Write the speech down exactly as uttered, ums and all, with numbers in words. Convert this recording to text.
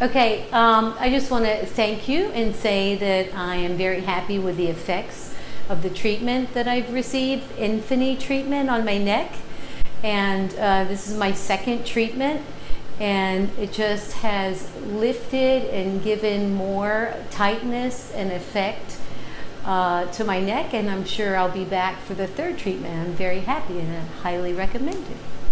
Okay, um, I just want to thank you and say that I am very happy with the effects of the treatment that I've received, Infini treatment on my neck. And uh, this is my second treatment, and it just has lifted and given more tightness and effect uh, to my neck, and I'm sure I'll be back for the third treatment. I'm very happy and I highly recommend it.